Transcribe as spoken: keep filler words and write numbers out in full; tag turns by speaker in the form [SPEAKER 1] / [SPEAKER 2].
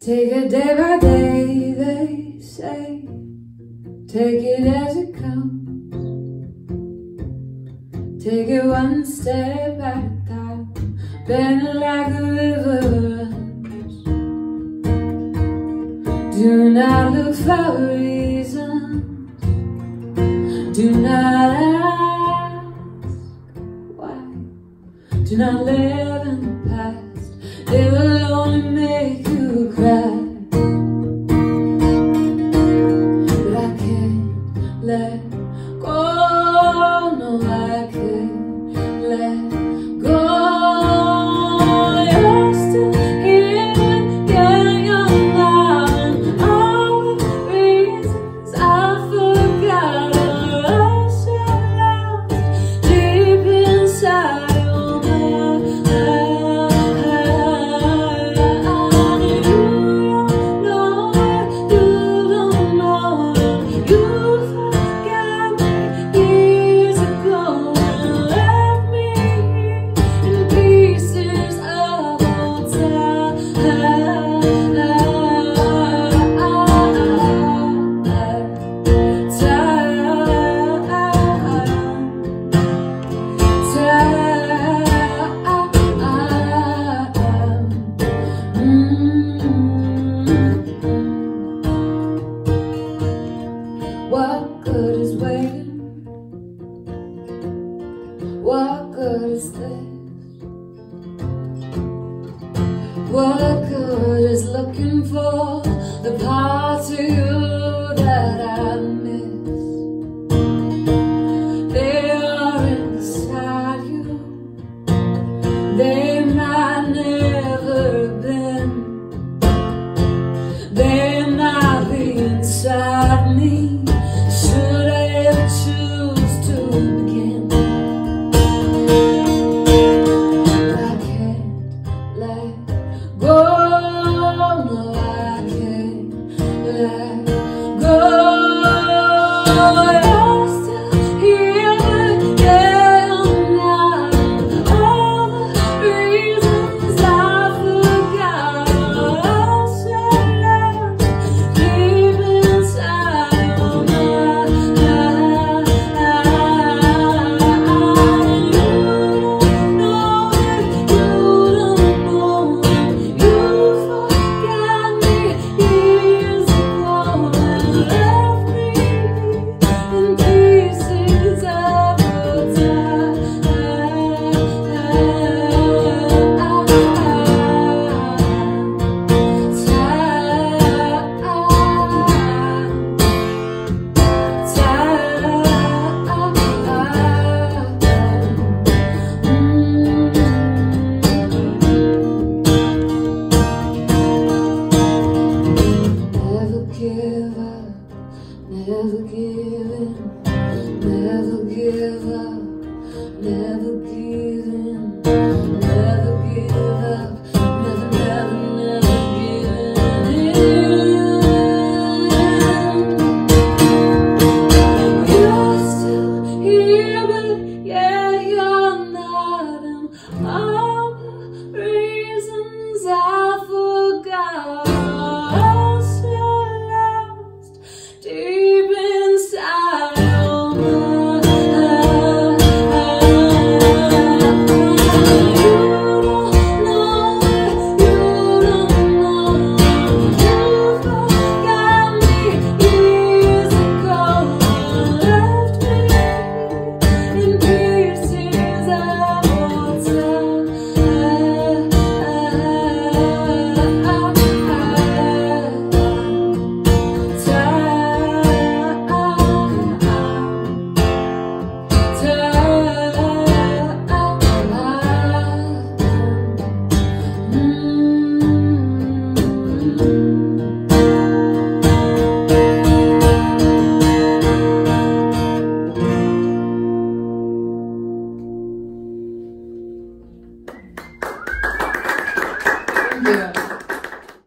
[SPEAKER 1] Take it day by day, they say. Take it as it comes. Take it one step at a time. Bend it like a river runs. Do not look for reasons. Do not ask why. Do not live in the past. It will only make you cry. But I can't let go. No, I can't let go. You're still here, yeah, you're not. And all the reasons I forgot are so lost deep inside your mind. What good is waiting? What good is this? What good is looking for the parts of you that I miss? They are inside you. They might never have been. They